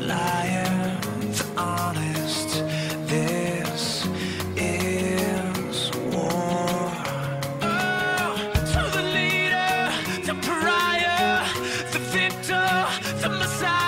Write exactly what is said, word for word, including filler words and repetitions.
liar, the honest. This is war. Oh, to the leader, the pariah, the victor, the messiah.